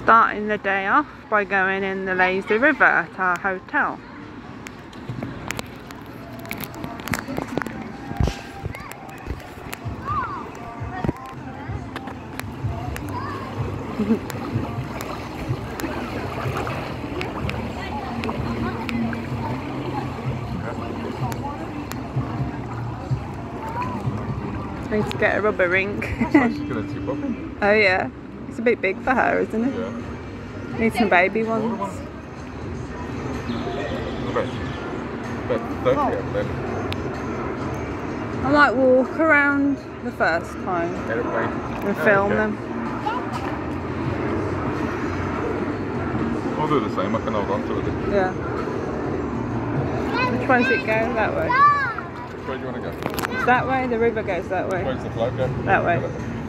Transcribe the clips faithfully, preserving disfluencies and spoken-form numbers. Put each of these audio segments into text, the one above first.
starting the day off by going in the lazy river at our hotel. I need to get a rubber ring. Oh yeah, it's a bit big for her, isn't it? Yeah. Need some baby ones. I might walk around the first time and film them. I'll do the same, I can hold on to it. Yeah. Which way does it go? That way? Which way do you want to go? It's that way, the river goes that way. Which way's the float go? That way.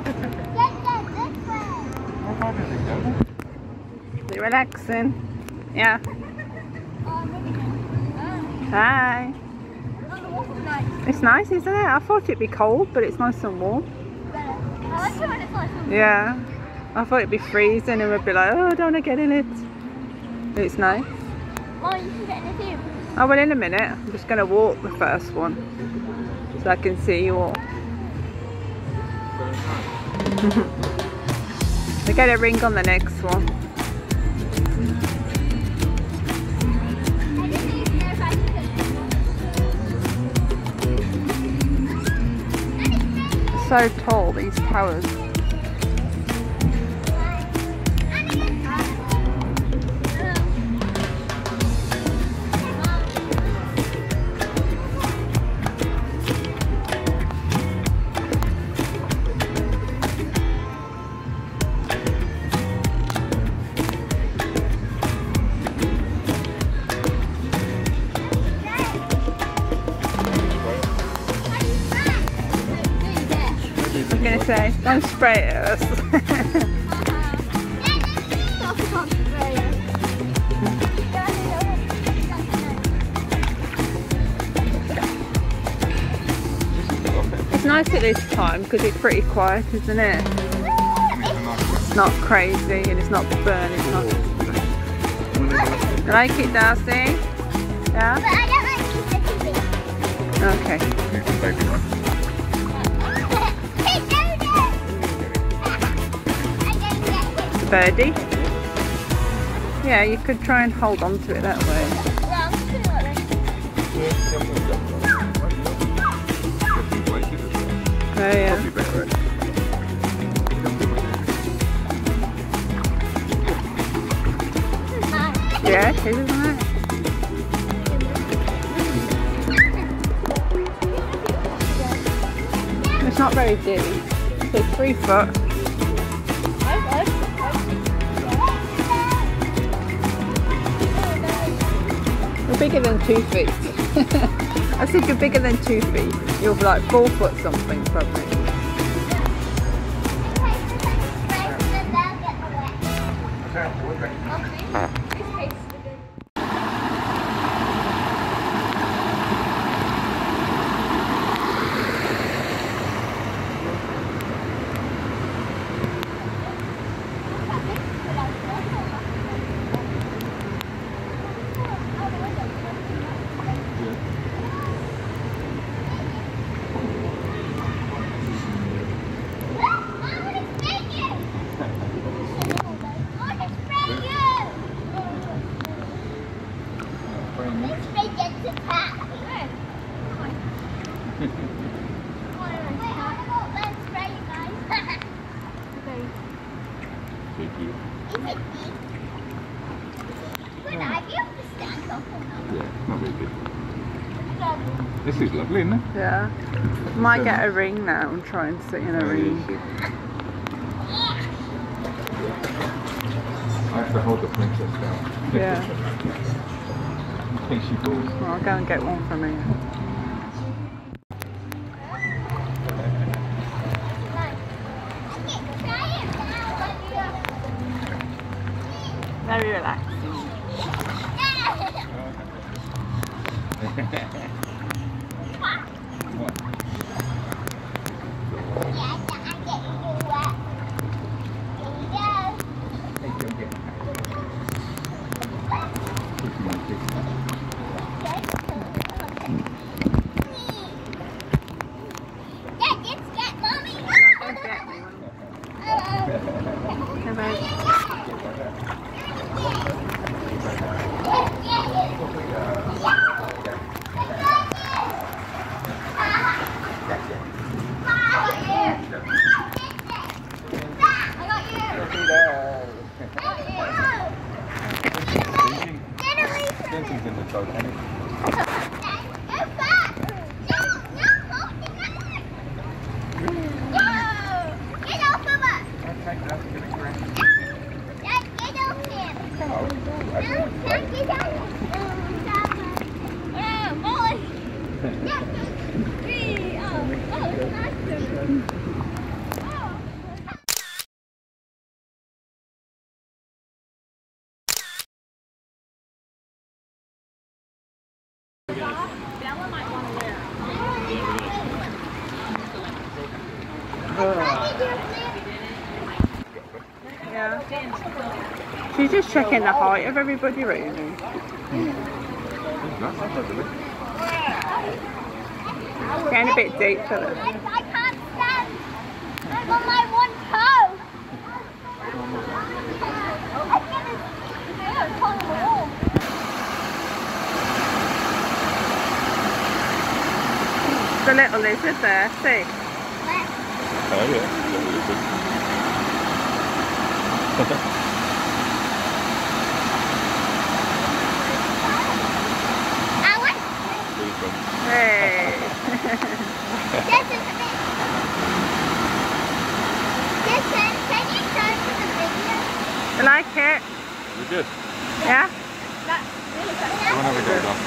Is it relaxing? Yeah. Hi. It's nice, isn't it? I thought it'd be cold, but it's nice and warm. Yeah. I thought it'd be freezing and we'd be like, oh, I don't want to get in it. But it's nice. Mom, you can get in it too. Oh, well, in a minute. I'm just going to walk the first one so I can see you all. We get a ring on the next one. So tall, these towers. I was gonna say, don't spray it at us. It's nice at this time because it's pretty quiet, isn't it? It's not crazy and it's not burning. It's not. You like it, Darcy? Yeah? But I don't like it. Okay. Birdie? Yeah, you could try and hold on to it that way. Oh yeah. Yeah, it is, isn't it? It's not very deep. It's three foot. You're bigger than two feet. I said you're bigger than two feet. You're like four foot something probably. This is lovely, isn't it? Yeah. Might get a ring now and try and sit in a ring. I have to hold the princess down. Yeah. In case she falls. Well, I'll go and get one for me. Very relaxing. Yeah. She's just checking the height of everybody, really. Getting a bit deep for them. I can't stand. I'm on my one toe. I can't climb the wall. The little lizard there, see? Oh yeah, little lizard. Alex? Hey. Jason, Jason, can you turn to the video? You like it? We're good. Yeah? You want to have a go, Dom?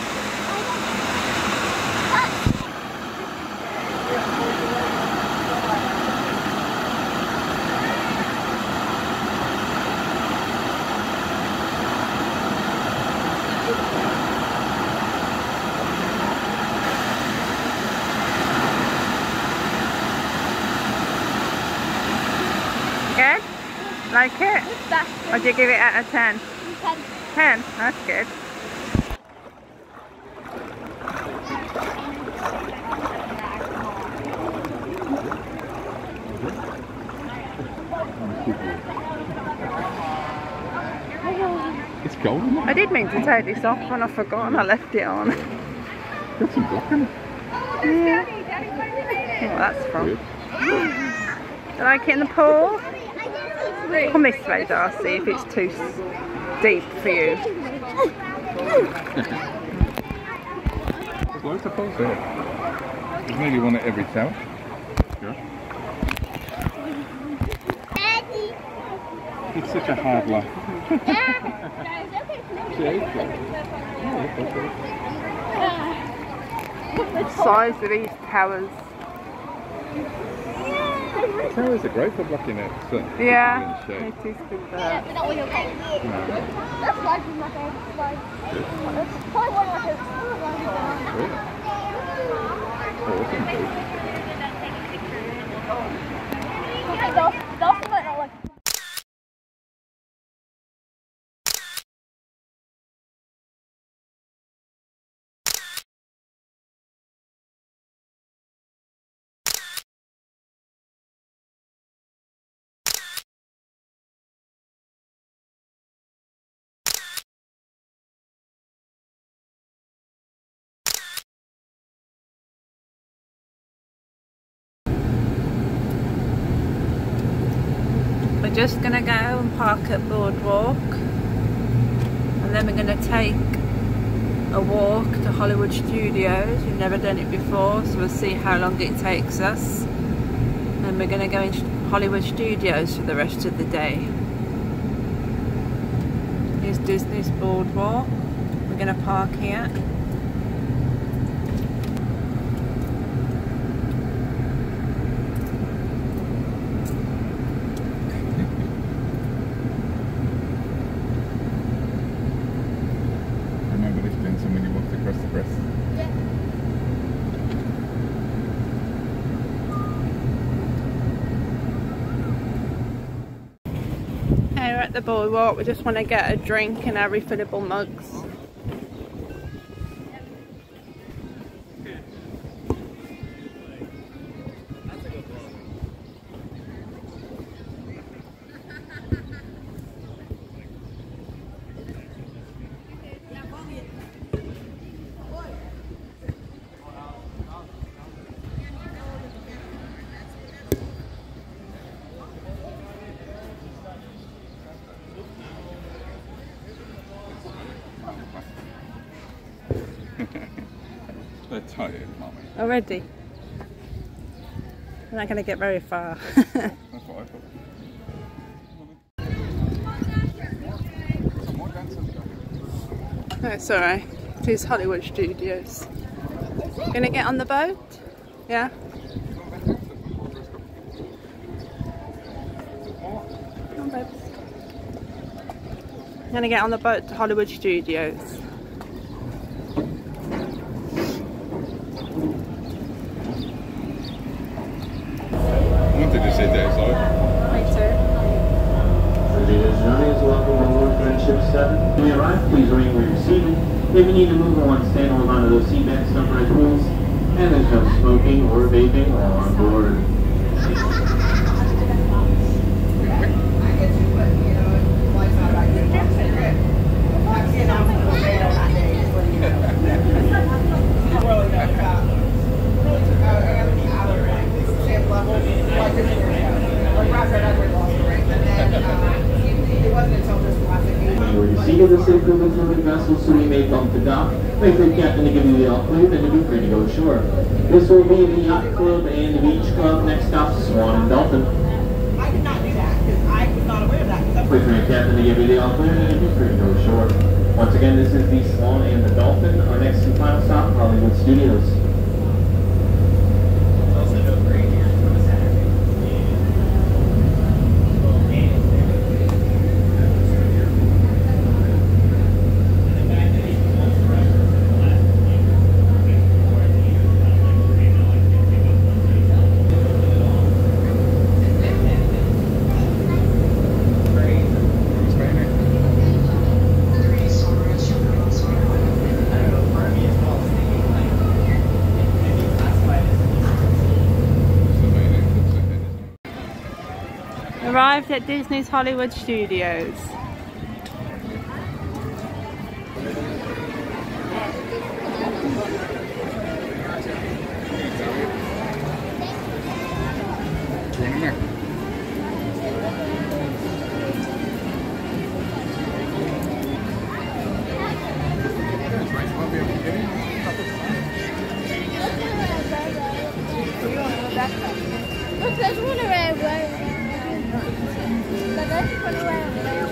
Good? Like it? Or do you give it out of ten? ten? That's good. It's gold, isn't it? I did mean to take this off and I forgot and I left it on. Got some block in it. Yeah. Well, that's from. Weird. Do you like it in the pool? Come this way, Darcy, if it's too s- deep for you. There's loads of pools there. There's nearly one at every town. Yeah. Daddy. It's such a hard life. The size of these towers. Towers are great for blocking out certain people Yeah, in the it shade. is good Yeah, there. but not what you're calling it. No. That slide was my favourite slide. That's probably one of my favourite slides. Really? Oh, what's in blue? Okay, Dolph, Dolph might not like it. We're just going to go and park at Boardwalk and then we're going to take a walk to Hollywood Studios. We've never done it before, so we'll see how long it takes us. And we're going to go in Hollywood Studios for the rest of the day. Here's Disney's Boardwalk. We're going to park here. Remember lifting some when you walked across the press. Hey, we're at the Boardwalk. We just want to get a drink in our refillable mugs. They're tired, Mummy. Already? We're not going to get very far. That's what I thought. Some more dancers going. That's alright. It is Hollywood Studios. Gonna get on the boat? Yeah? Come on, babes. Gonna get on the boat to Hollywood Studios. I wonder Good to see Dave, so. Me too. Ladies and gentlemen, welcome aboard Friendship seven. When you arrive, please remain where you're seated. If you need to move on, stand hold on to those seat belts, upright rules, and there's no smoking or vaping while on board. Seated the safe movement moving vessels so we may bump the dock. Wait for the captain to give you the all clear, then you'll be free to go ashore. This will be the Yacht Club and the Beach Club. Next stop, Swan and Dolphin. I did not do that because I was not aware of that. Wait for your captain to give you the all clear, then you'll be free to go ashore. Once again, this is the Swan and the Dolphin. Our next and final stop, Hollywood Studios. Arrived at Disney's Hollywood Studios. Look, there's one around there. Let's run around there.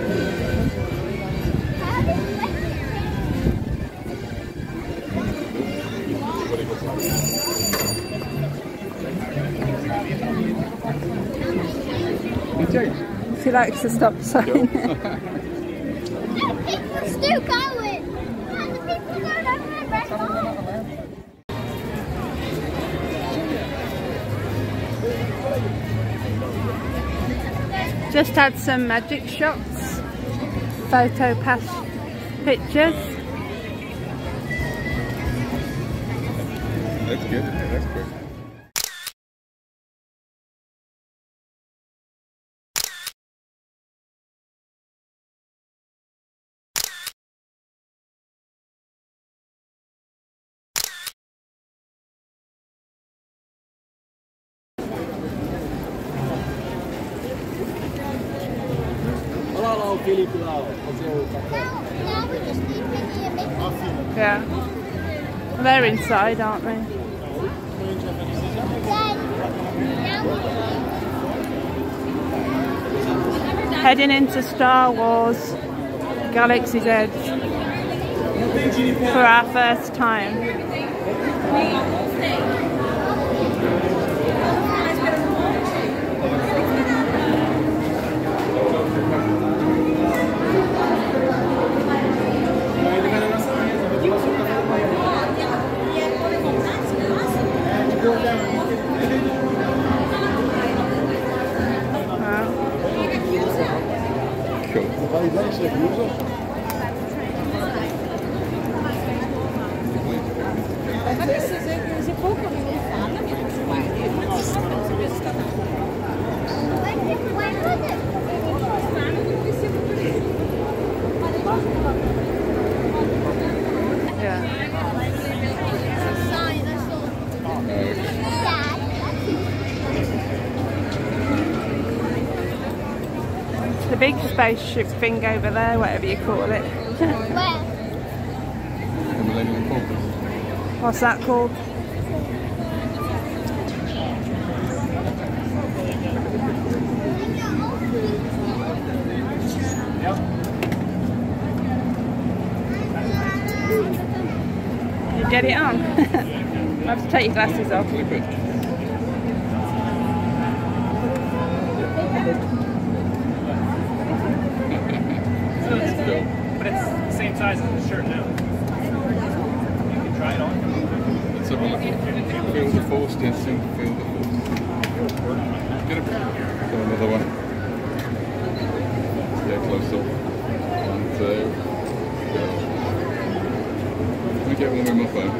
How did you like it? She likes the stop sign. The people still going. And the people going over there back home. Just had some magic shots, photo pass pictures. That's good, yeah, that's quick. Yeah. They're inside, aren't they? Heading into Star Wars Galaxy's Edge for our first time. The big spaceship thing over there, whatever you call it. Where? What's that called? You get it on? I have to take your glasses off. But it's the same size as the shirt now. You can try it on. Let's have a look. Feel the force, Jensen. Feel the force. So, one, two, go. Let me get one with my phone.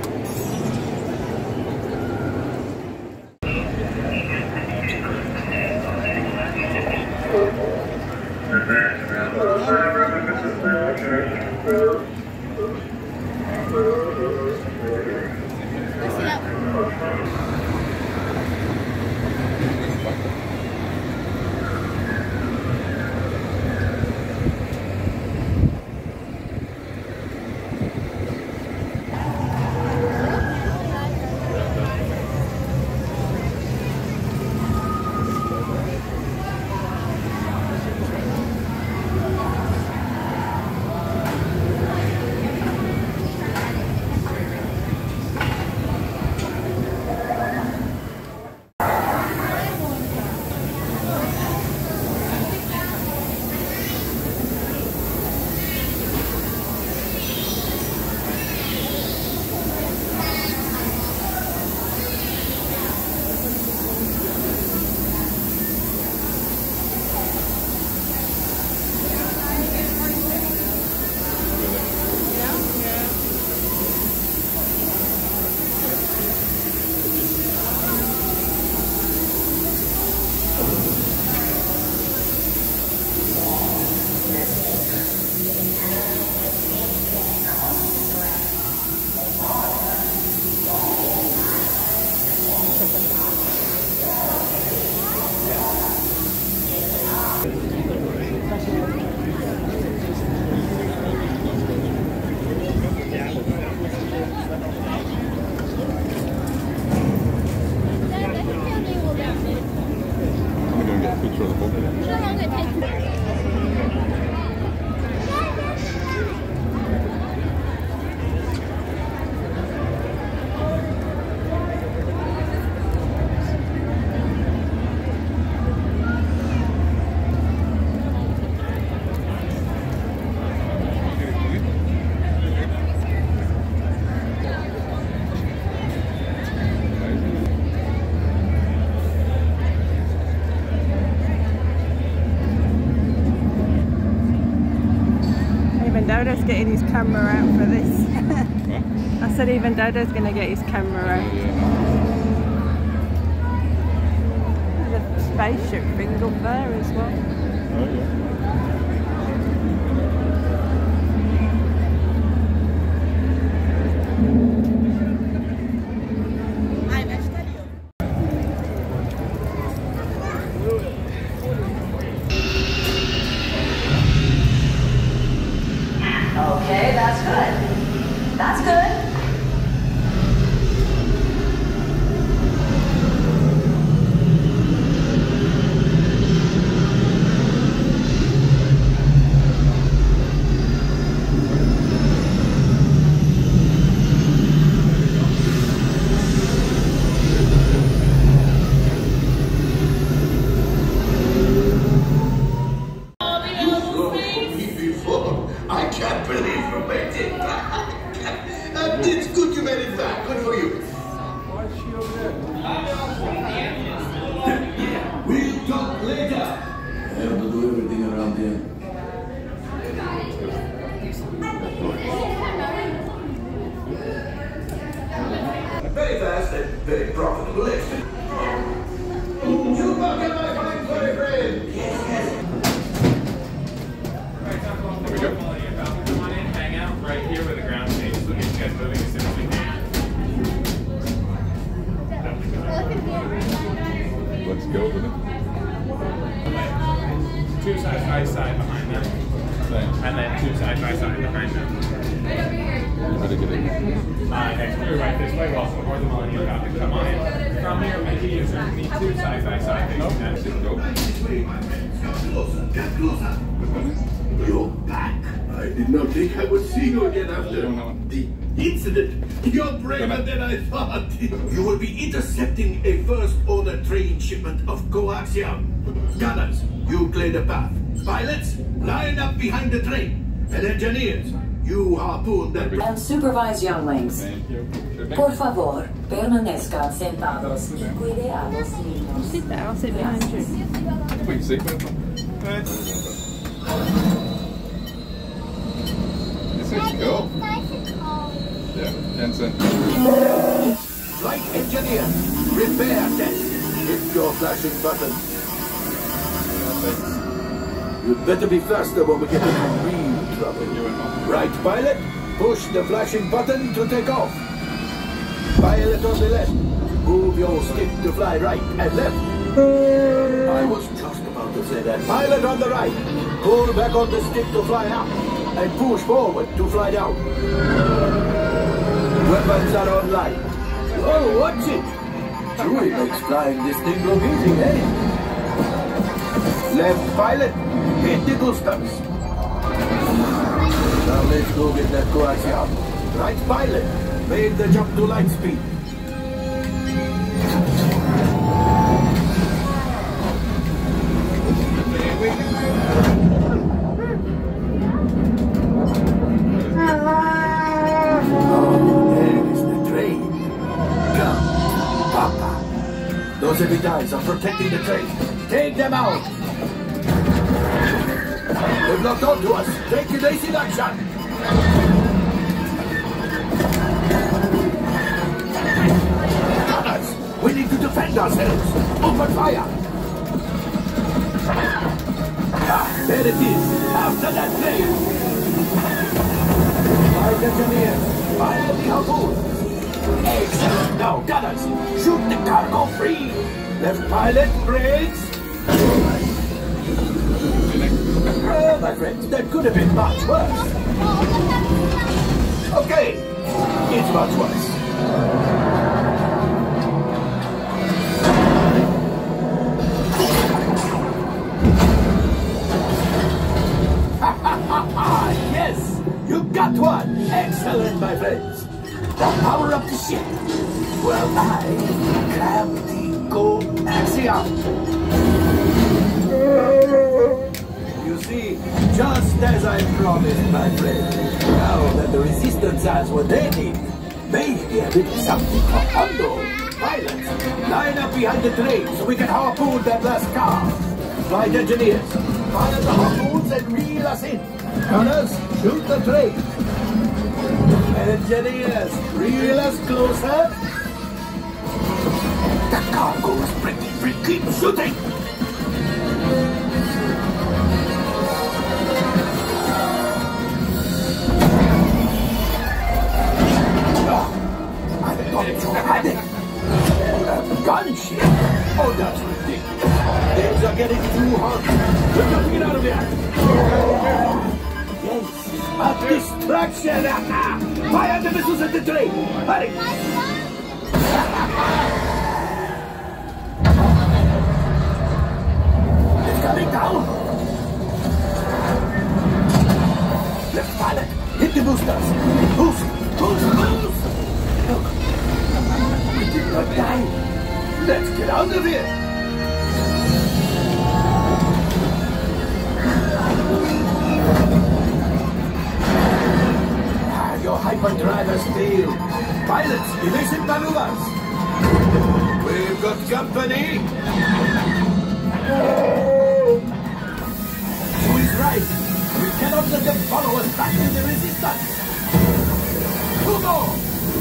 Dodo's getting his camera out for this. I said even Dodo's going to get his camera out. There's a spaceship thing up there as well. Oh yeah. Okay, that's good. That's good. I can't believe you made it back. And it's good you made it back. Good for you. We'll talk later. I have to do everything around here. Very fast and very profitable exit. Chewbacca, my fine furry friend. Yes, yes. There we go. Come on in, hang out right here where the ground changes. We'll get you guys moving as soon as we can. Let's go with it. Two side by side behind them. Thanks. And then two side by side behind them. How to get in? Uh, next clear right this way, welcome aboard the Millennium Falcon. Come on in. From here, make it easier to meet two side by side. No, that's it. Go. Closer, get closer. You're back. I did not think I would see you again after the incident. You're braver than I thought. You will be intercepting a first order train shipment of coaxium. Gunners, you clear the path. Pilots, line up behind the train. And engineers, you harpoon the... And supervise younglings. Thank you. Por favor, permanezcan sentados y cuide a los niños. Sit there, I'll sit behind you. Wait, seatbelt on? This is cool. It's nice and cold. Yeah, Jensen. Flight engineer, repair desk. Hit your flashing button. You'd better be faster when we get into real trouble. Right, pilot, push the flashing button to take off. Pilot on the left, move your stick to fly right and left. I was just about to say that. Pilot on the right, pull back on the stick to fly up and push forward to fly down. Weapons are online. Oh, watch it! Chewie makes flying this thing look easy, eh? Left pilot, hit the boosters. Now let's go get that coaxium. Right pilot, make the jump to light speed. Those heavy guys are protecting the train. Take them out! They've locked onto us. Take evasive action! Gunners! We need to defend ourselves! Open fire! Ah, there it is! After that train! Flight engineers! Fire the harpoon! Excellent! Now, gunners, shoot the cargo free! Left pilot, brakes! Oh, my friends, that could have been much worse. Okay, it's much worse. Yes, you got one! Excellent, my friends. Power up the ship. Well, I grab the coaxium. You see, just as I promised, my friend. Now that the resistance has what they need, maybe a bit something for Hondo. Pilots, line up behind the train so we can harpoon that last car. Flight engineers, fire the harpoons and reel us in. Gunners, shoot the train. Engineers, reel us closer. The cargo is pretty free. Keep shooting. Oh, I thought you had it. A gunship. Oh, that's ridiculous. Things are getting too hot. We've got to get out of here. Yes. A distraction! Fire the missiles at the train! Hurry! It's coming down! Left pilot, hit the boosters! Boost! Boost! Boost! Look! We did not die! Let's get out of here! Your hyperdrive has failed. Pilots, evasive maneuvers. We've got company. Who is right? We cannot let them follow us back to the resistance. Two more.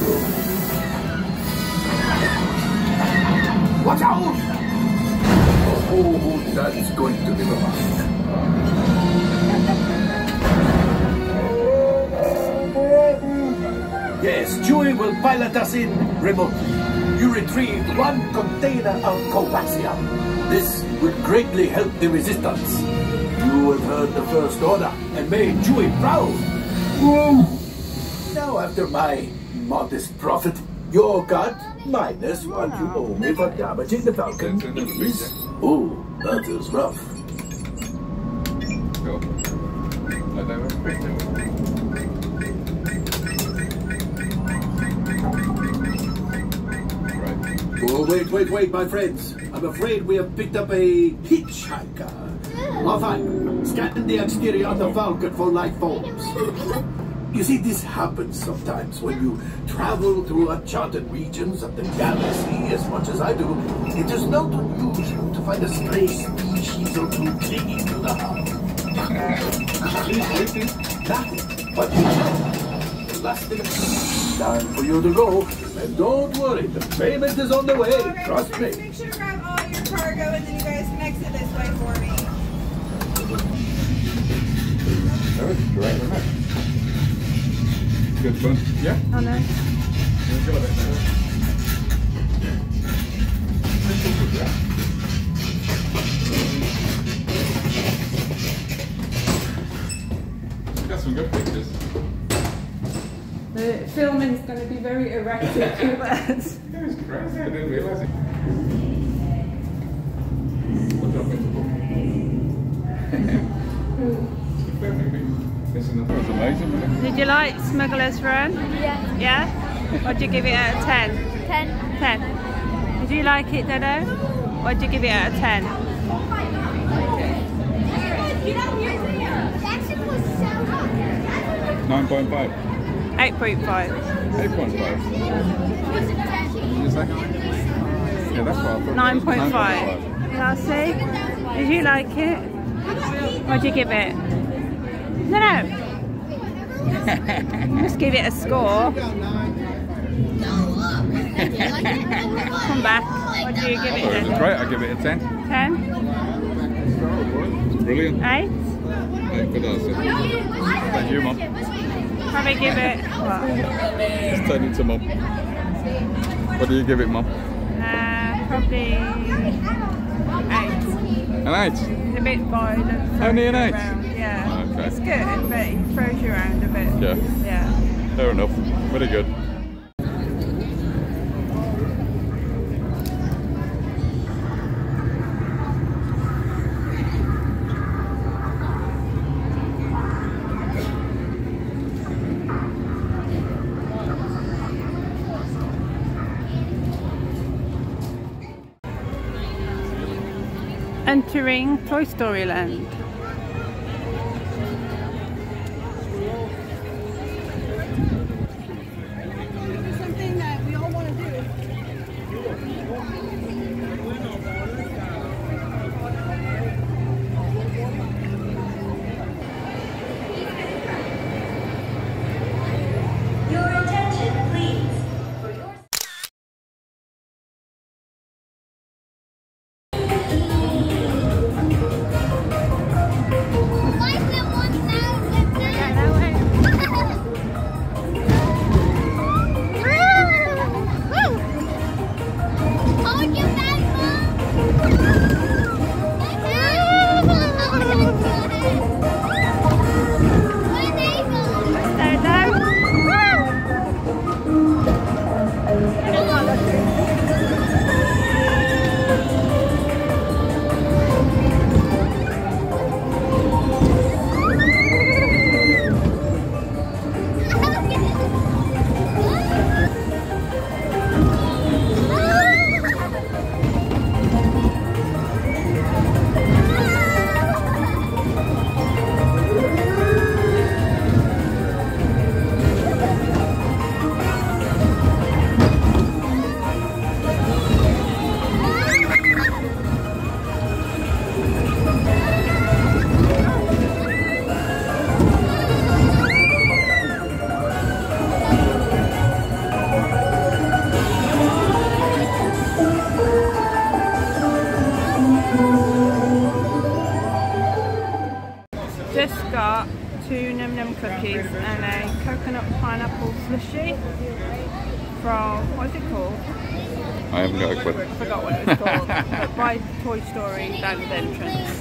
Watch out! Oh, that's going to be the one. Yes, Chewie will pilot us in remotely. You retrieved one container of coaxium. This will greatly help the resistance. You have heard the first order and made Chewie proud. Whoa. Now, after my modest profit, your cut minus what you owe me for damaging the Falcon is... Oh, that is rough. Cool. Let that work quick. Oh, wait, wait, wait, my friends. I'm afraid we have picked up a hitchhiker. Oh, fine. Scan the exterior of the Falcon for life forms. You see, this happens sometimes when you travel through uncharted regions of the galaxy as much as I do. It is not unusual to find a stray species or two clinging to the hull. Time for you to go. And don't worry, the payment is on the way. Alright, Trust just me. Make sure to grab all your cargo and then you guys can exit this way for me. That was great, wasn't it? Good fun. Yeah? Oh no. Enjoyed it, though. Got some good pictures. The filming's going to be very erratic with us. That was crazy. I didn't realise it. What's up, This is amazing, wasn't it? Did you like Smuggler's Run? Yeah. Yeah? What'd you give it out of ten? Ten. ten. Did you like it, Dodo? What'd you give it out of ten? nine point five. eight point five. eight point five. What did you say? Yeah, that's what I thought. nine point five. Yeah, see? Did you like it? What'd you give it? No, no. Just give it a score. Come back. What do you give I it thought it was then? great. I give it a ten. ten? Brilliant. eight? eight for those. Thank you, Mum. Probably give it, what? Just turn it to Mum. What do you give it, Mum? Uh, probably eight. An eight? It's a bit violent. Only an eight? Around. Yeah. Okay. It's good, but it throws you around a bit. Yeah. Yeah. Fair enough. Very good. Entering Toy Story Land. Something that we all want to do. Your attention, please. For your Just got two Num Num cookies and a coconut pineapple slushy from, what is it called? I haven't got a clue. I forgot what it was called, but by Toy Story Land entrance.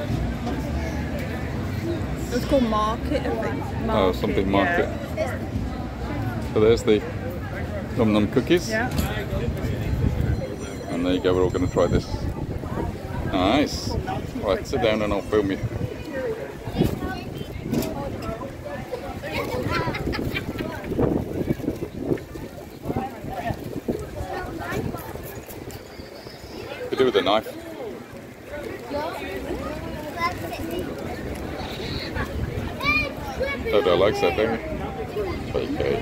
It was called Market, I think. Market, Oh, something market. Yeah. So there's the Num Num cookies. Yeah. And there you go, we're all going to try this. Nice. Right, sit down and I'll film you. You do with a knife. Dodo likes that, don't you? Okay.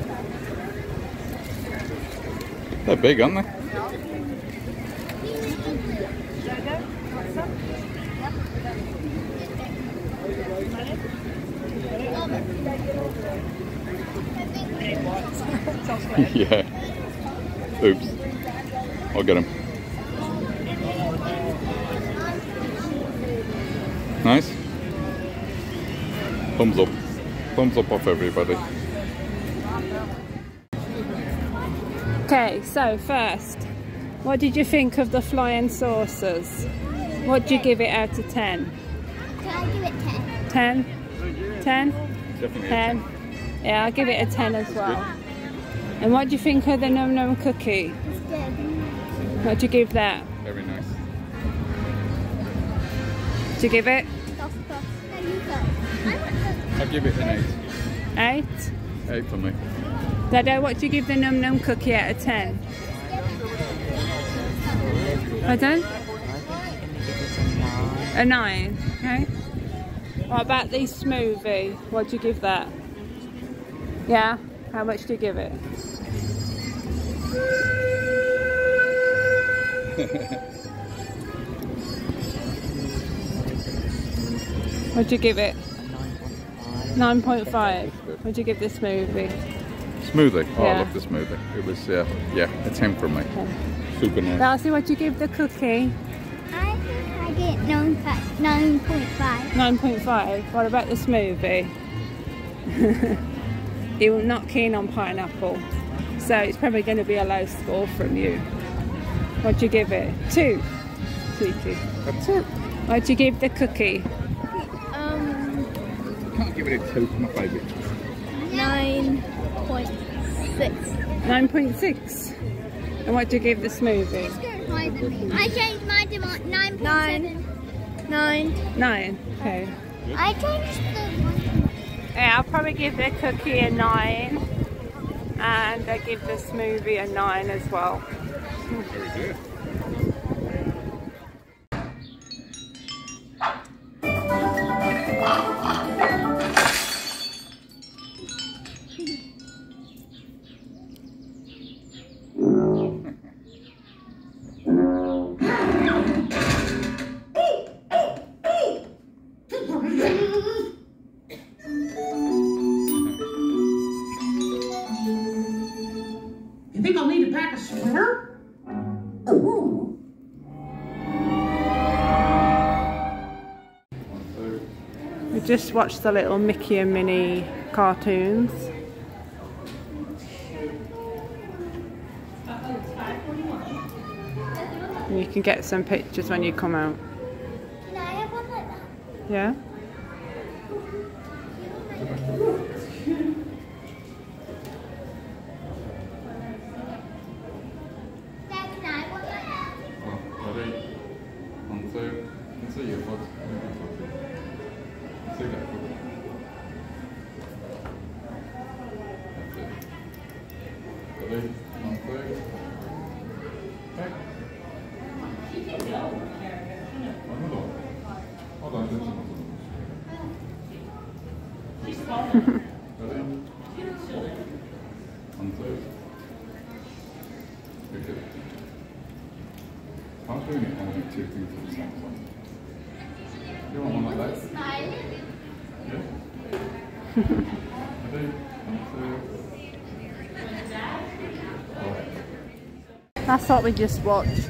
They're big, aren't they? Yeah. Oops. I'll get him. Nice. Thumbs up. Thumbs up off everybody. Okay, so first, what did you think of the flying saucers? What did you give it out of ten? Can I give it ten? ten? ten? Definitely ten. Yeah, I'll give it a ten as well. And what do you think of the Num Num cookie? It's good. What do you give that? Very nice. Do you give it? Toss, toss. No, you go. I want the... I'll give it an eight. eight? Eight for me. Dado, what do you give the Num Num cookie out of ten? Pardon? A nine, okay. What about the smoothie? What do you give that? Yeah? How much do you give it? What do you give it? nine point five. What do you give the smoothie? Smoothie. Oh, Yeah. I love the smoothie. It was, uh, yeah, a ten for me. Okay. Super nice. Darcy, what do you give the cookie? I think I get nine point five. nine point five. What about the smoothie? You're not keen on pineapple, so it's probably going to be a low score from you. What do you give it? Two. Cheeky. That's it. What do you give the cookie? Um, Can't give it a two. My favourite. nine point six. nine point six. And what do you give the smoothie? I changed mine to nine point seven. Nine. Nine. Okay. I changed the one. Yeah, I'll probably give the cookie a nine, and I give the smoothie a nine as well. Very good. You think I'll need to pack a sweater? We just watched the little Mickey and Minnie cartoons. And you can get some pictures when you come out. Can I have one like that? Yeah? Dad, can I have one like that? Ja, det är... Han säger... Han säger för att... Han säger därför. Ja, det är... Han säger... Tack. Ja, men då. Ja, då är det inte så. Ja, det är... Han säger... Vilket... Han tror inte han har tyckt inte för samma. Det var man där. Ja. That's what we just watched.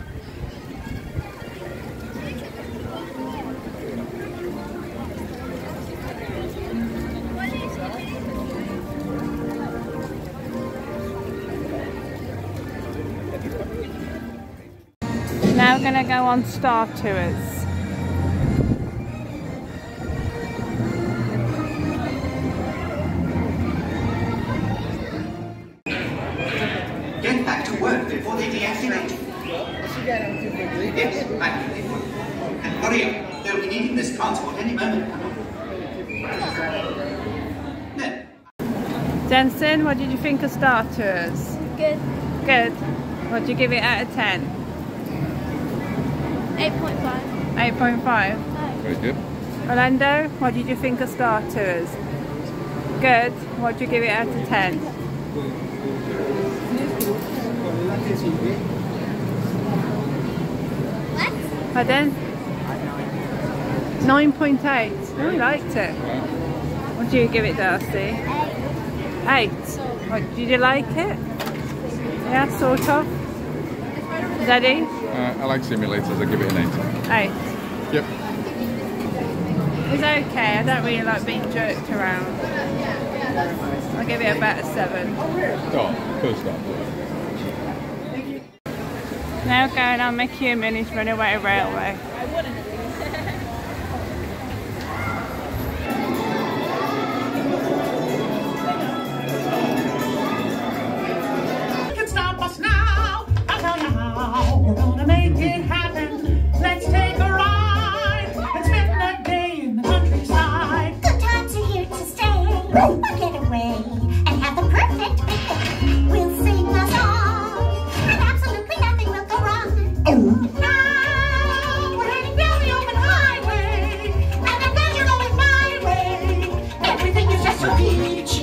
Now we're going to go on Star Tours. Get back to work before they deactivate. Yes, right. And hurry up. They'll be needing this transport any moment. No. Jensen, what did you think of Star Tours? Good. Good. What did you give it out of ten? eight point five. eight point five. Very good. Orlando, what did you think of Star Tours? Good. What did you give it out of ten? Pardon? nine point eight. Oh, I liked it. What do you give it, Darcy? eight. What, did you like it? Yeah, sort of. Daddy? Uh, I like simulators, I give it an eight. eight. Yep. It's okay, I don't really like being jerked around. I'll give it about a seven. Stop, cool stop. Now going on Mickey and Minnie's Runaway Railway. You can stop us now. I'll tell you how. We're gonna make it happen. Let's take a ride and spend the day in the countryside. Good times are here to stay. We'll get away and have the perfect picnic. We'll sing a song, and absolutely nothing will go wrong. Now we're heading down the open highway, and I'm glad you're going my way. Everything is just so peachy.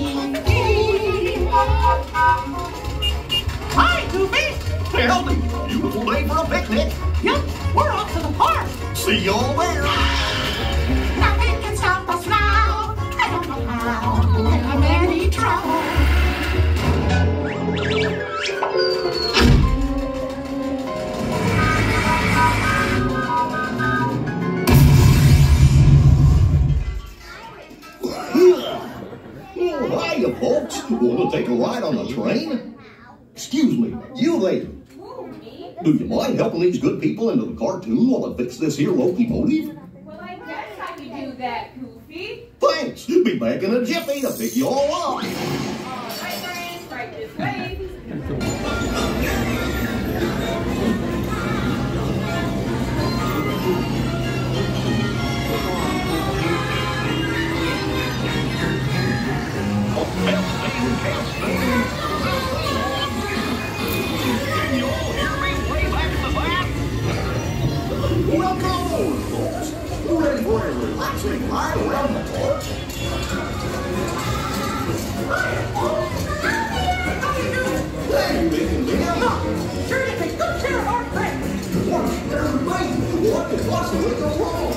Hi, Goofy. Howdy. Beautiful day for a picnic. Yep, we're off to the park. See y'all there. Nothing can stop us now. I don't know how. I'm in any trouble. Oh, hiya, folks. Want to take a ride on the train? Excuse me, you lady. Do you mind helping these good people into the car too while I fix this here locomotive? Well, I guess I could do that, Goofy. Thanks. Be back in a jiffy to pick you all up. All right, friends, right this way. Can you all hear me way back in the back? Welcome aboard, folks. We're ready for a relaxing ride around the park. Hey, Mick and Jim. Sure to take good care of our friends. What? Everybody, what could possibly go wrong?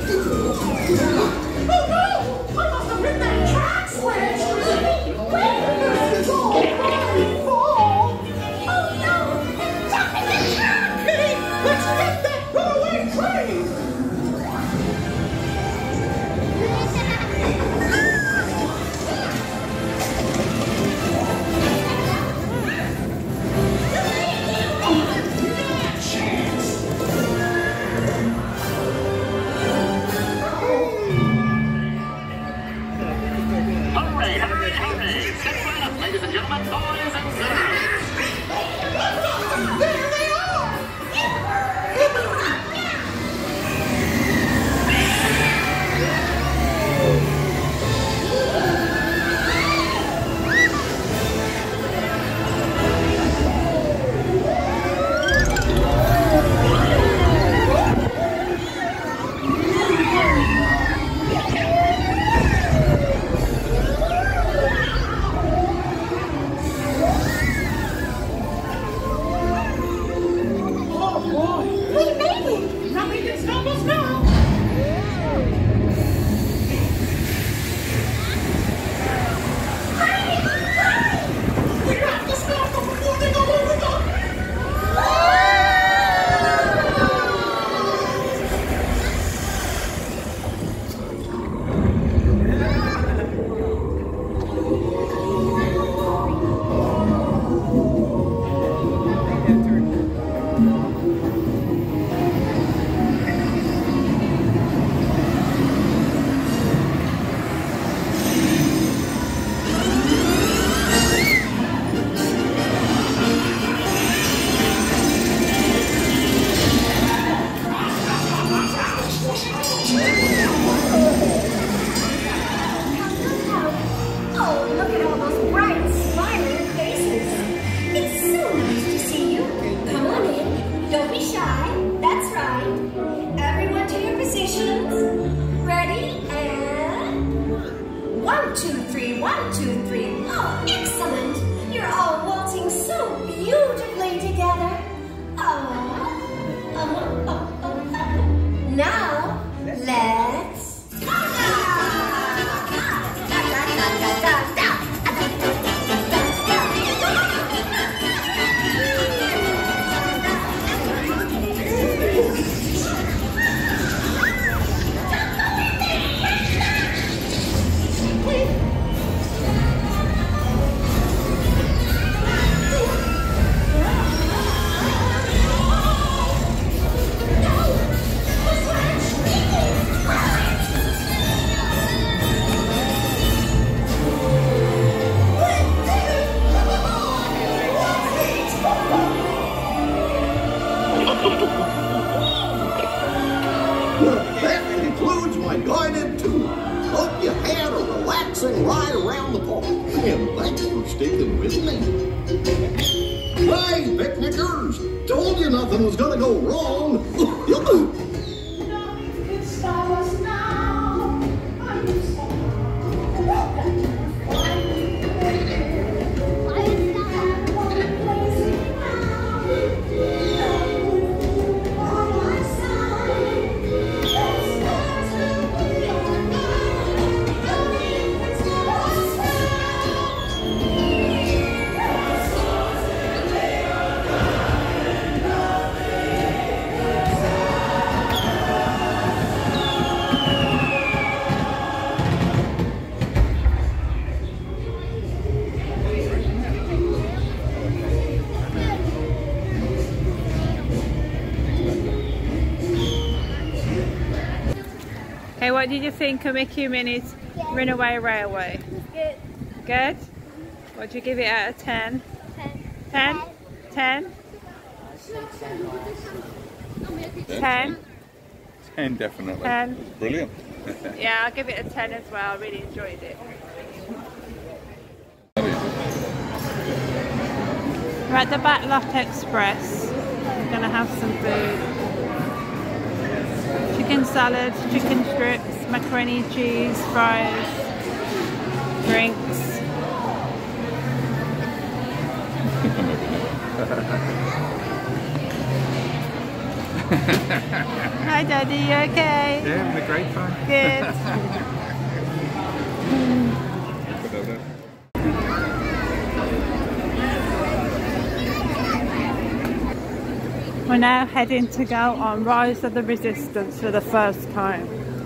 Oh no! I must have hit that track switch. Wait, it's all my fault. Oh no! Jump in the truck! Minnie, let's get that runaway train. Hooray, hooray, hooray! Step right up, ladies and gentlemen, boys and girls. There they are. We made it! Nothing can stop us now. We have to stop them before they go over the... Oh, look at all those bright, smiling faces. It's so nice to see you. Come on in. Don't be shy. That's right. Everyone to your positions. Ready? And... One, two, three. One, two, three. Oh, excellent. You're all waltzing so beautifully together. Oh. Uh-huh. Oh, oh, oh. That concludes my guided tour. Hope you had a relaxing ride around the park. And thanks for sticking with me. Hey, picnickers! Told you nothing was gonna go wrong. Nothing can stop us now. I'm so Hey, what did you think of Mickey and Minnie's Runaway Railway? Good. Good? What do you give it out of ten? ten. ten? ten? ten? ten, definitely. ten. Brilliant. Yeah, I'll give it a ten as well. I really enjoyed it. We're at the Backlot Express. We're going to have some food. Chicken salad, chicken strips, macaroni and cheese, fries, drinks. Hi Daddy, you okay? Yeah, having a great time. Good. We're now heading to go on Rise of the Resistance for the first time.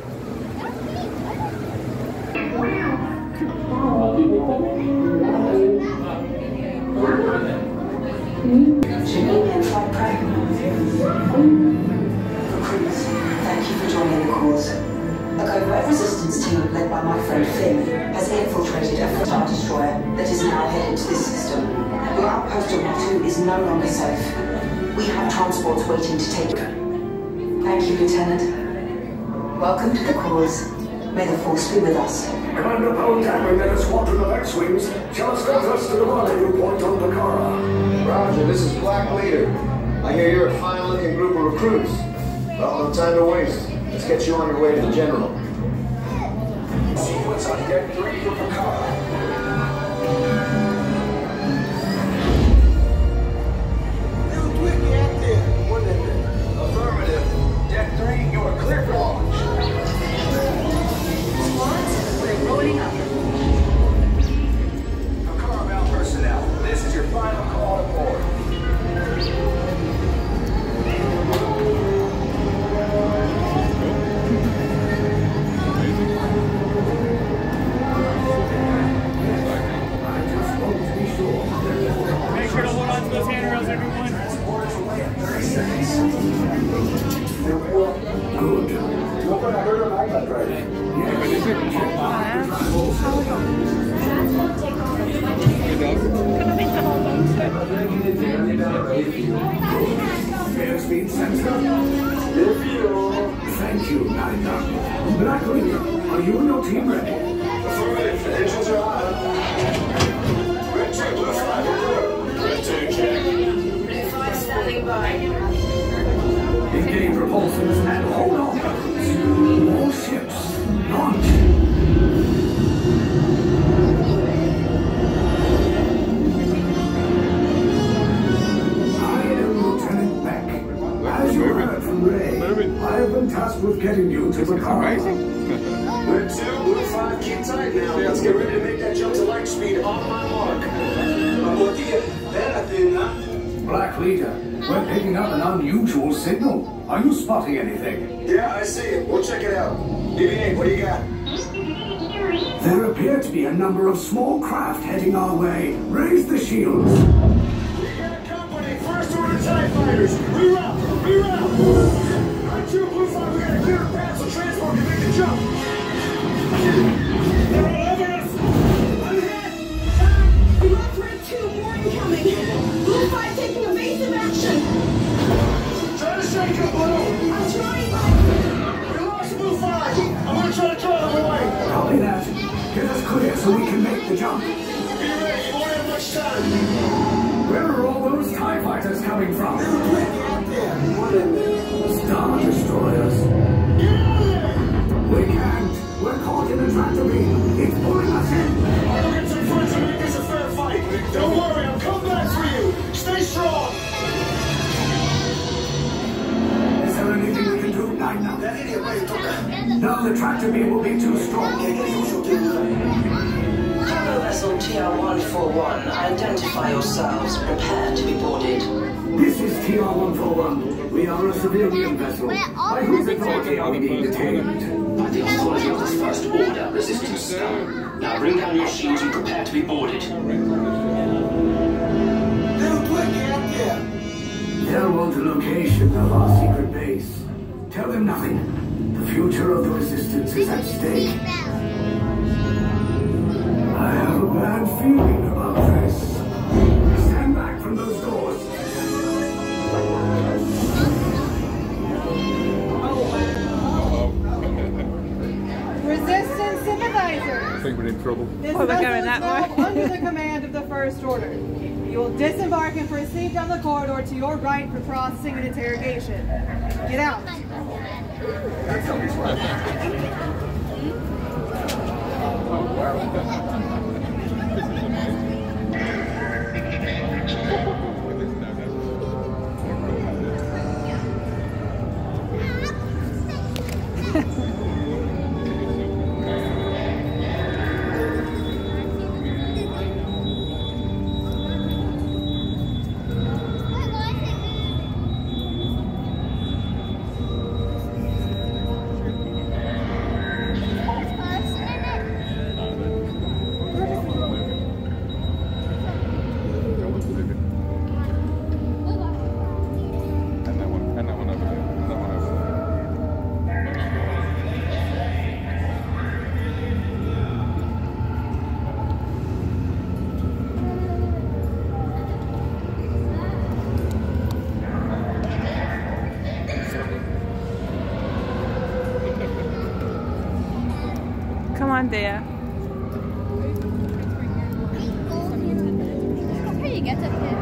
Recruits, thank you for joining the cause. A covert resistance team led by my friend Finn has infiltrated a Star Destroyer that is now headed to this system. Your outpost of Natu is no longer safe. We have transports waiting to take you. Thank you, Lieutenant. Welcome to the cause. May the Force be with us. Commander Poundammer and a squadron of X-Wings shall escort us to the rendezvous point on Dakara. Roger, this is Black Leader. I hear you're a fine-looking group of recruits. Well, no time to waste. Let's get you on your way to the General. Sequence on deck three for Dakara. Affirmative. Deck three, you are clear for launch. Squads, we're rolling up. Dakara bound personnel, this is your final call to board. Make sure to hold on to those handrails, everyone. Good. Look what I heard of Island Driving. Airspeed sensor. Thank you, Nina. Black Leader, are you and your team ready? Affirmative. Engines are hot. Red two, blue five, report. Red two, check. Blue five standing by. Engage propulsions and hold on. More ships. Launch. I am Lieutenant Beck. As you heard from Ray, I have been tasked with getting you to the car. Red two, blue five, keep tight now. Let's get ready to make that jump to light speed on my mark. Black Leader, we're picking up an unusual signal. Are you spotting anything? Yeah, I see it. We'll check it out. D V A, what do you got? There appear to be a number of small craft heading our way. Raise the shields. We got company. First order TIE fighters. Reroute. Reroute. Red two, blue five, we got a clear path so transport can make the jump. They're all over us. I'm hit. We lost Red two, more incoming. Blue five taking evasive action. Try to take your blue. I'm trying. We lost blue five. I'm gonna try to draw them away. Copy that. Get us clear so we can make the jump. Be ready. You won't have much time. Where are all those TIE fighters coming from? They were plenty out there. One in there. Star Destroyers. Get out of there. We can't. We're caught in a tractor beam. It's pulling us in. I'll get some friends and make this a fair fight. Don't worry, I'll come back for you. Stay strong. Is there anything we can do right now? That idiot right there. No, the tractor beam will be too strong. Cargo vessel T R one forty-one, identify yourselves. Prepare to be boarded. This is T R one forty-one. We are a civilian vessel. By whose authority are we being detained? By the authority of this First Order resistance scum. Now bring down your shields and prepare to be boarded. They'll want a location of our secret base. Tell them nothing. The future of the resistance is at stake. I have a bad feeling about this. Stand back from those doors. Resistance sympathizers. I think we're in trouble. This Well, we're vessel going is that now way. under the command of the First Order. You will disembark and proceed down the corridor to your right for processing and interrogation. Get out. Come on, dear. How you get up here?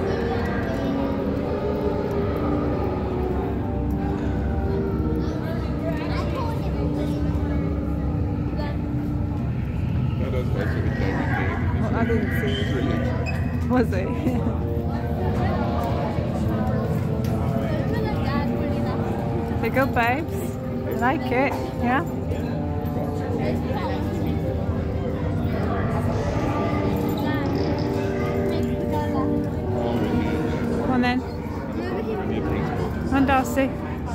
Well, I didn't see it. Was it? They're good, babes. I like it, yeah? Come on then. Come on, Darcy.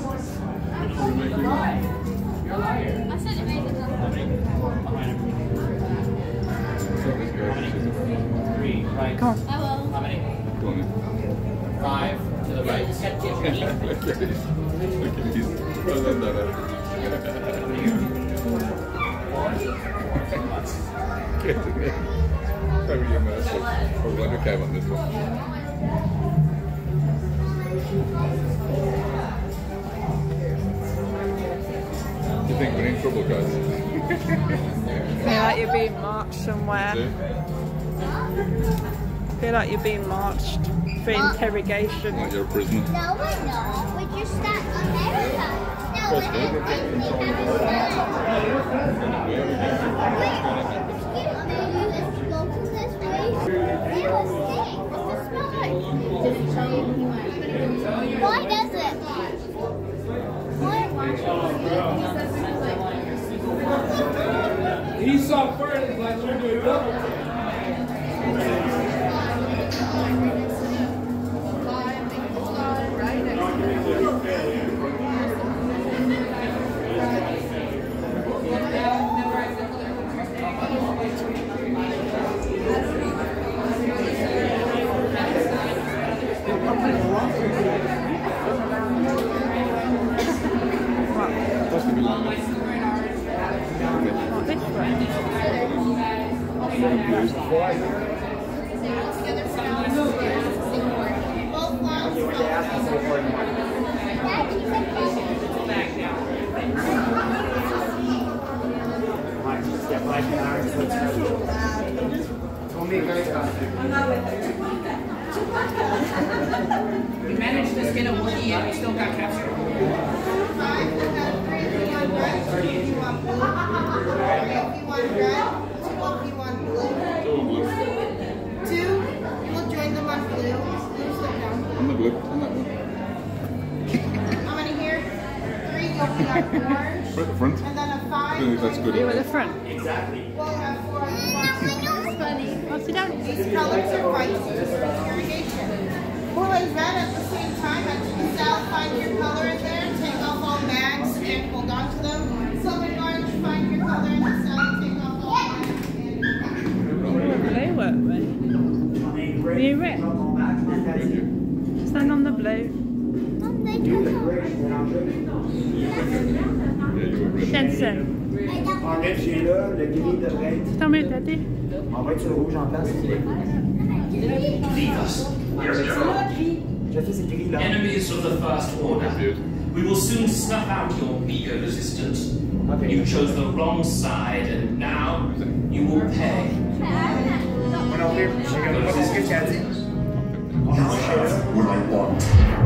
Come on. How many? Go on then. Five to the right. Look at this. Look at this. Well done, Dada. Get in there. Very immersive. Oh, glad we came on this one. Do you think we're in trouble, guys? I feel like you're being marched somewhere. I feel like you're being marched for interrogation. Like you're a prisoner. No, we're not. We're just at America. No, Of course, we're going to get control of the Why does it? He saw first, like we're doing double. Right at the front. And then a five. I don't think that's good. You at the front. Exactly. We'll have four on the bottom. Funny. What's it done? These colors are vital for irrigation. Blue and red at the same time. At the south, find your color in there. Take off all bags and hold on to them. Silver and orange, find your color in the south. Take off all bags. Blue work, mate. Are you red? Stand on the blue. Jensen. Enlève celui-là, le gris devrait être. Tant mieux, Daddy. On va être sur le rouge en place. Leave us. Je fais ces gris là. Enemies of the First Order. We will soon snuff out your meager resistance. You chose the wrong side, and now you will pay. Moi non plus, je regarde pas ce que tu as dit. You have what I want.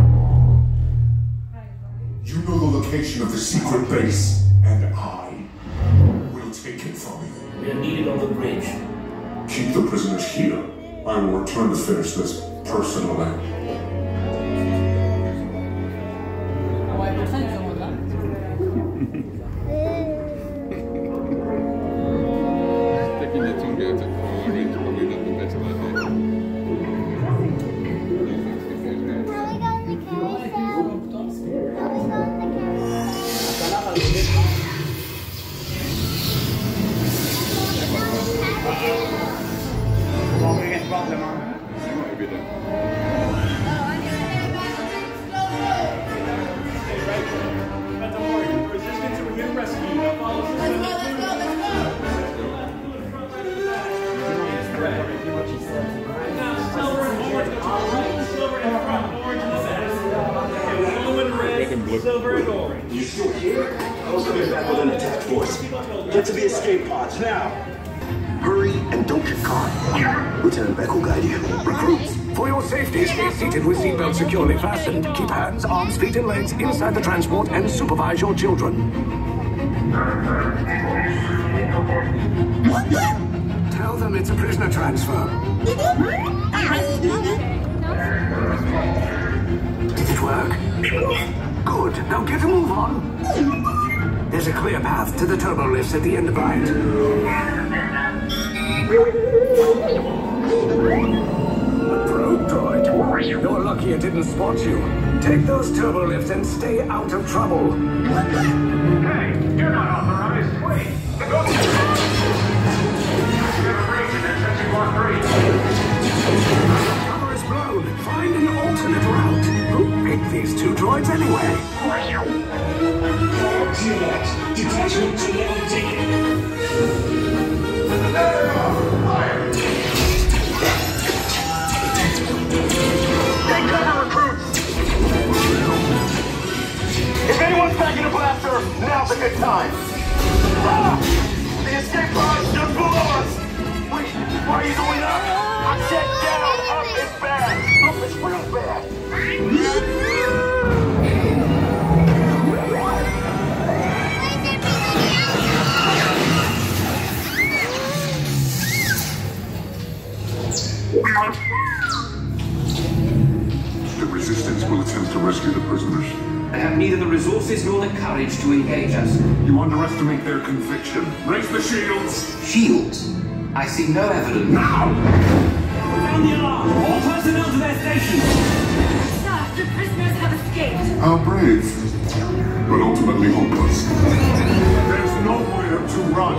You know the location of the secret base, and I will take it from you. We are needed on the bridge. Keep the prisoners here. I will return to finish this personally. Taking your tongue out at corner range is probably not the best idea. On va ouvrir une porte de monde. But don't worry, the resistance are here to rescue you. They'll follow us. Let's go, let's go, let's go! Now, silver and orange, silver in front, orange in the back. Blue and red, silver and orange. You still here? I was coming back with an attack force. Get to the escape pods now. Hurry and don't get caught. Lieutenant Beck will guide you. Recruits, for your safety, stay seated with seatbelts securely fastened. Keep hands, arms, feet, and legs inside the transport and supervise your children. Tell them it's a prisoner transfer. Did it work? Good. Now get a move on. There's a clear path to the turbo lifts at the end of right. A probe droid. You're lucky it didn't spot you. Take those turbo lifts and stay out of trouble. Hey, you're not authorized. Wait, the ghost. Cover is blown. Find an alternate route. Who picked these two droids anyway? Detachment to level taken. Take cover, recruits! If anyone's packing a blaster, now's a good time. Ah! The escape pod's just below us! Wait, why are you going up? I said down, up is bad. Up is real bad. The resistance will attempt to rescue the prisoners. They have neither the resources nor the courage to engage us. You underestimate their conviction. Raise the shields! Shields? I see no evidence. Now! Sound the alarm! All personnel to their stations! Sir, the prisoners have escaped. How brave, but ultimately hopeless. There's nowhere to run.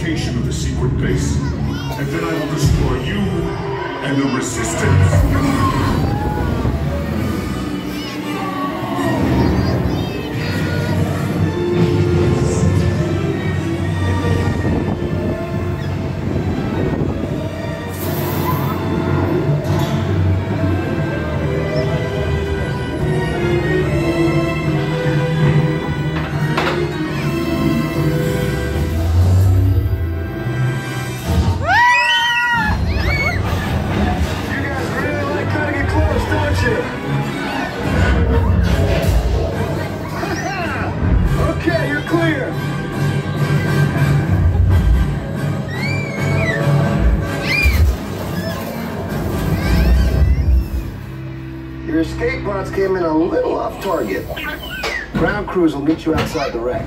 location of the secret base, and then I will destroy you and the Resistance. Your escape pods came in a little off target. Ground crews will meet you outside the wreck.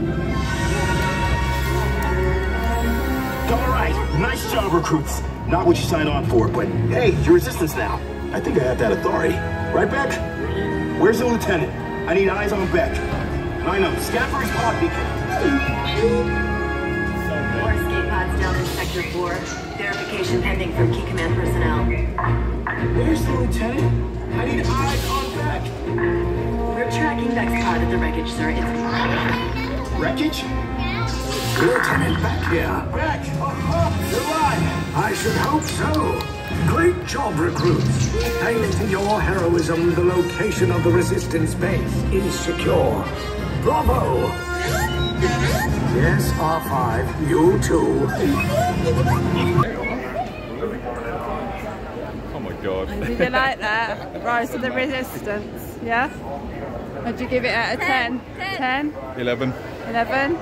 All right, nice job, recruits. Not what you signed on for, but hey, you're Resistance now. I think I have that authority. Right, Beck? Where's the lieutenant? I need eyes on Beck. Line up, scan for his pod beacon. More escape pods down in Sector four. Verification pending from key command personnel. Where's the lieutenant? I need eyes on Beck. We're tracking Beck's pod at the wreckage, sir. It's... Wreckage? Lieutenant Beck here. Beck! Oh, you're alive! I should hope so. Great job, recruits. Thanks to your heroism, the location of the Resistance base is secure. Bravo! Yes, R five, you too. Oh my god. Did you like that? Rise of the Resistance, yeah? Would you give it out of ten? ten? eleven. eleven?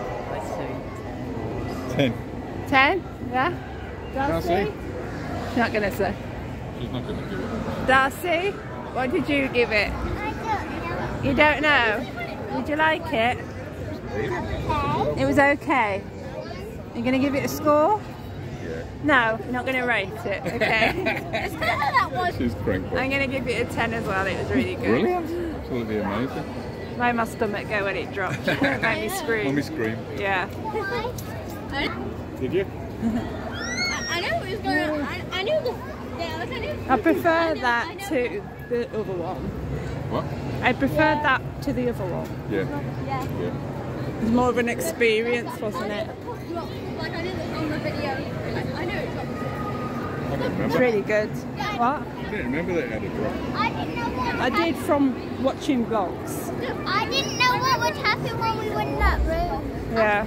ten. ten? Yeah? Darcy? Darcy? She's not going to say. She's not going to give it. Darcy, what did you give it? I don't know. You don't know? Did you like it? Okay. It was okay. You're going to give it a score? Yeah. No, you're not going to rate it, okay? It's gonna have that one. She's cranked. I'm going to give it a ten as well. It was really good. Brilliant. Absolutely amazing. Made my stomach go when it dropped. It made me scream. Made me scream. Yeah. Did you? I, I knew it was gonna. I, I knew the. Yeah, like I knew. I prefer I know, that I know. to the other one. What? I preferred that to the other one. Yeah. Yeah. Yeah. It was more of an experience, wasn't it? Like I knew it on the video. Like, I knew it dropped. I don't remember. It's really good. What? I didn't remember that it had a drop. I didn't know what. I did from watching vlogs. I didn't know what would happen when we were in that room. Yeah.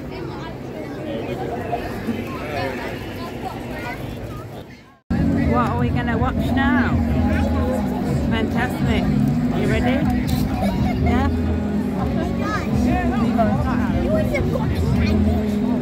What are we going to watch now? Fantasmic. You ready? Yeah? You would have got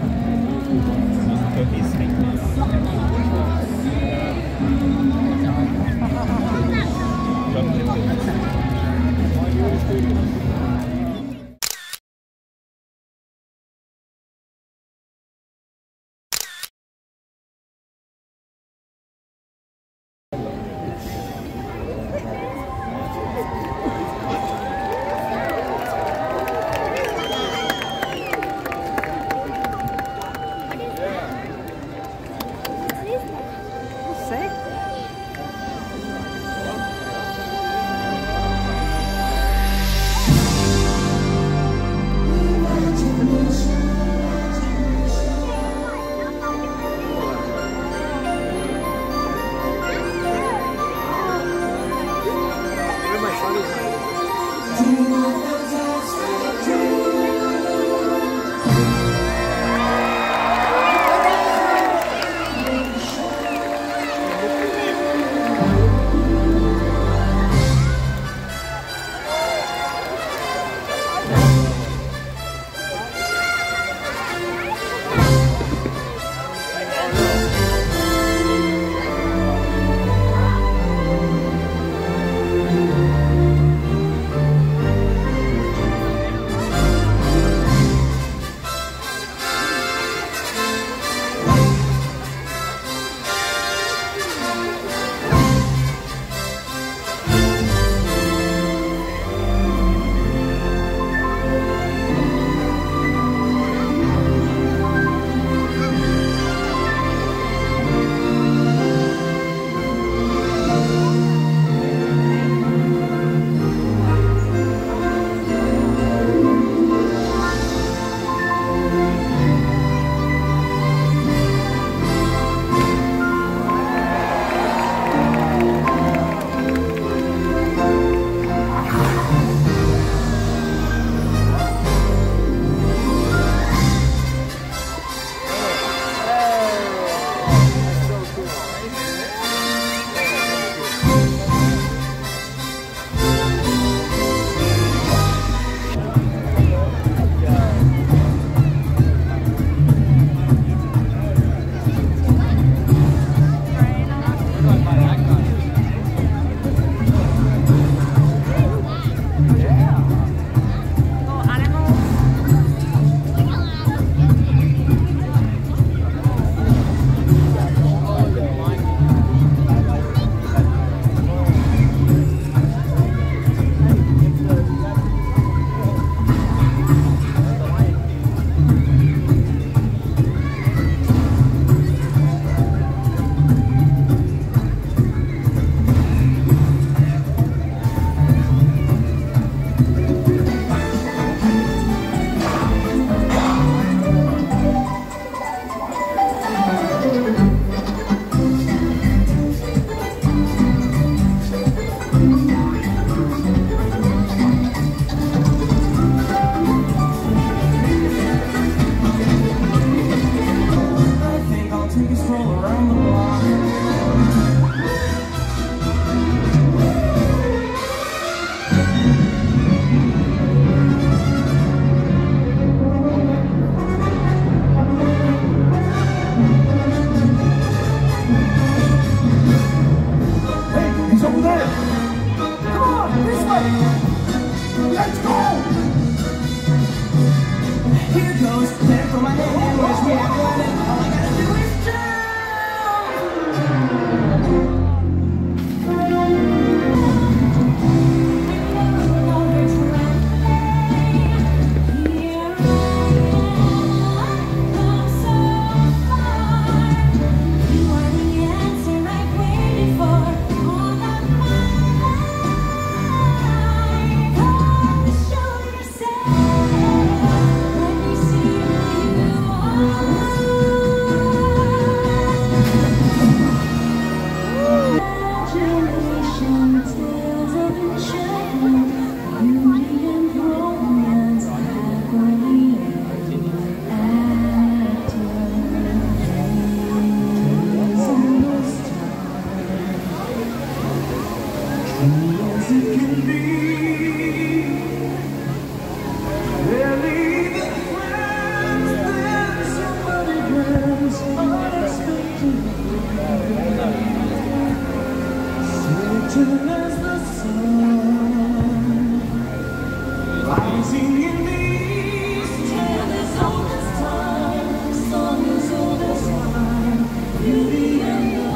Gentle as the sun, rising in the east. Tale as old as time, song as old as time, beauty and the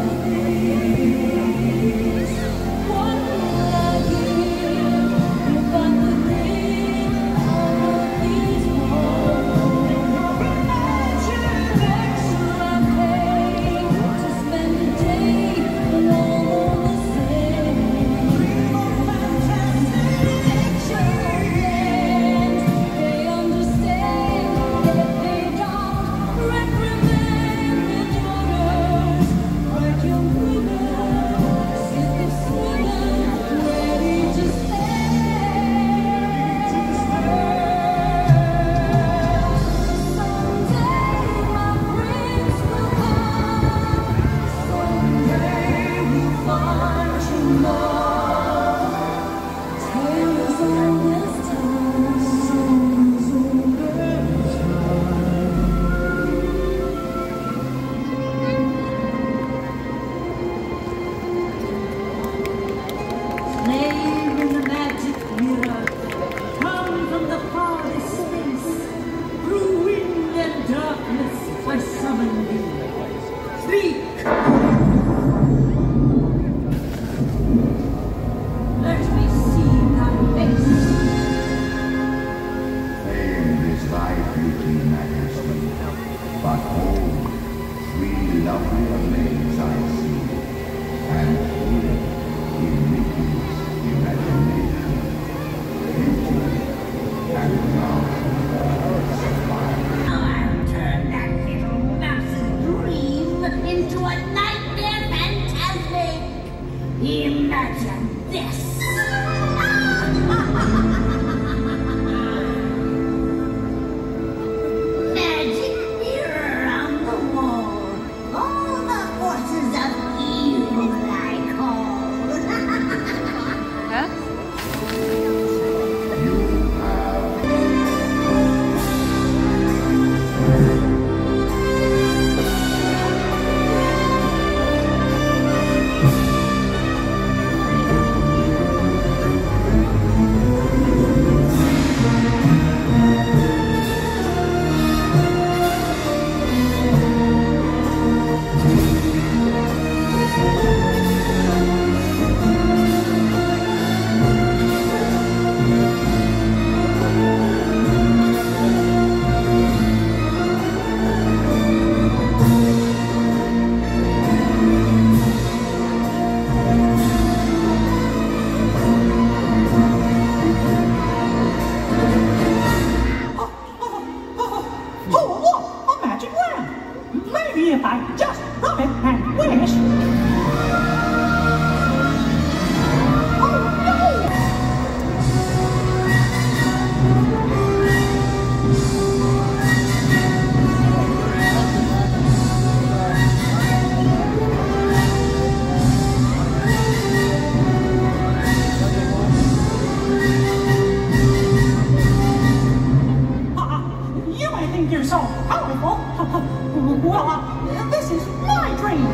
beast. What would I give if I could bring all of these home? Imagine extra pay to spend a day alone the same. Dream of fantastic children. They understand that they don't reprimand their daughters like young women, sick of swinging, ready to stand. Someday my friends will come. Someday we'll find true love. Tale as old as time, song as old as Slave in the magic mirror, come from the farthest space. Through wind and darkness, I summon thee. Speak! Let me see thy face. Fame is thy beauty, majesty, but hold, three lovelier maids I see, and here, in Mickey's imagination, beauty and love I'll turn that little mouse's dream into a nightmare fantasmic. Imagine this. Magic mirror on the wall. All the forces of evil I call. Huh? Oh, look, a magic lamp. Maybe if I just rub it and wish. Oh, no! Uh, you may think you're so powerful. Well, uh, this is my dream.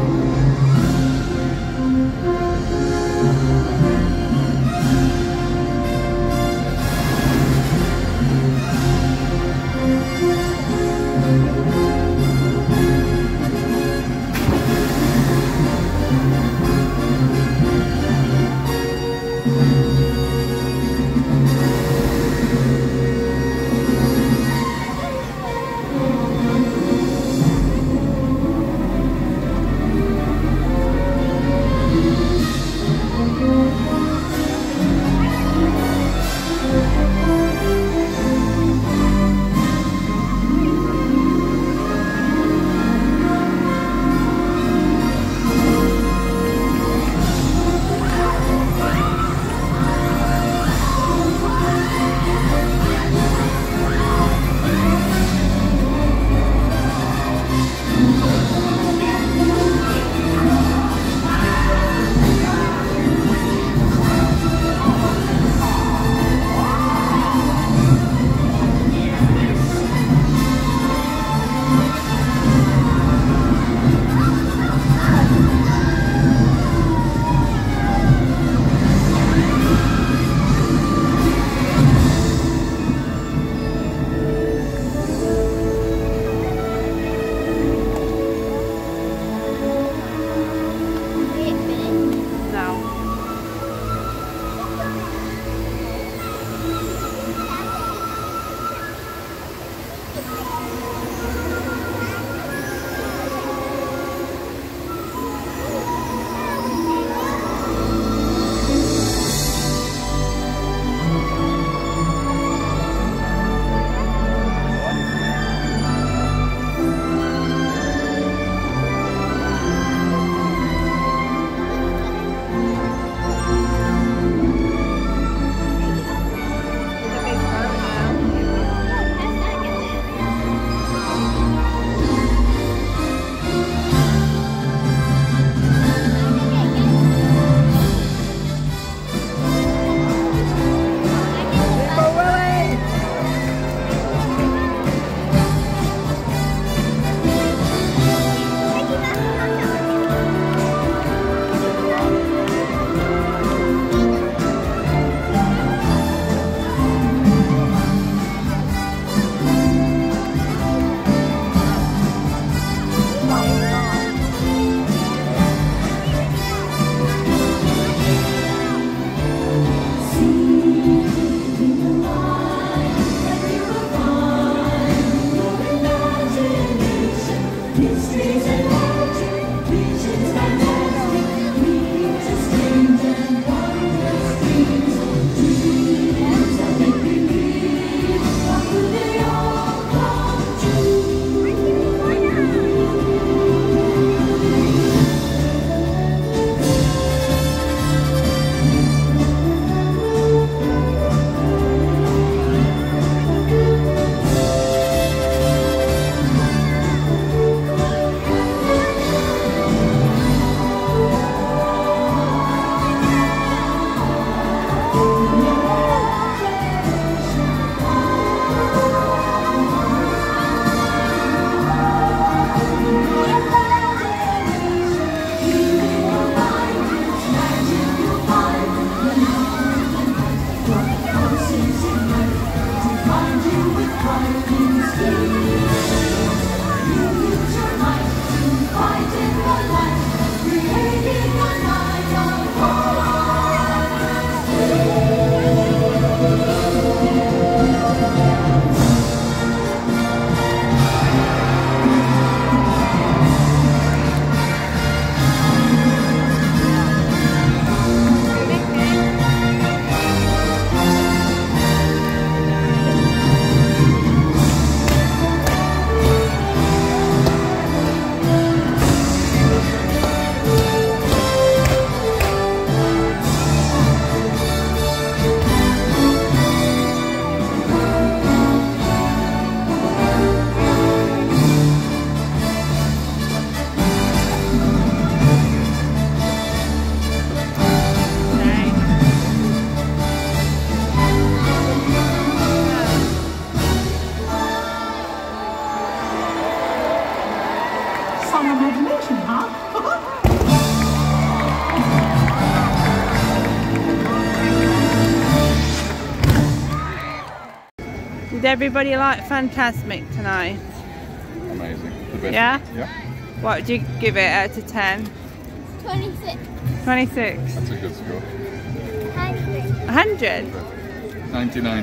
everybody like Fantasmic tonight? Amazing. The best. Yeah? Yeah. What would you give it out of ten? twenty-six. twenty-six. That's a good score. one hundred? ninety-nine.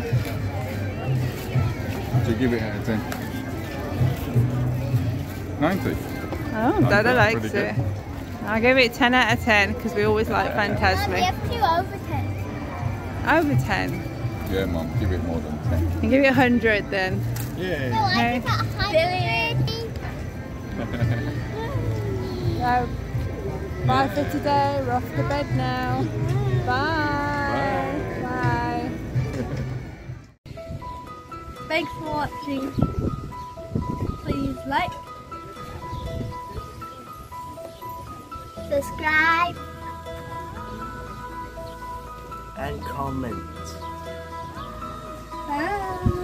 Would you give it out of ten? ninety. Oh, Dada likes it. I'll give it ten out of ten because we always like Fantasmic. Have to over ten. Over ten? Yeah, Mum, give it more than ten. You give it one hundred then. Yeah. No, I give it one hundred. So, bye for today. We're off to bed now. Bye. Bye. Thanks for watching. Please like, subscribe, and comment. bye.